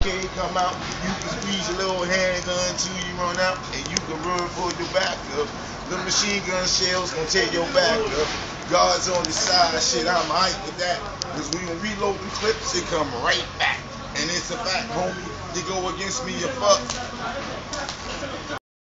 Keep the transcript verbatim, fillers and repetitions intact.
Can't come out, you can squeeze your little handgun till you run out, and you can run for your backup. The machine gun shells gonna take your back up. Guards on the side, shit, I'm hyped with that. Cause when you reload the clips, it come right back. And it's a fact, homie, they go against me, you fuck.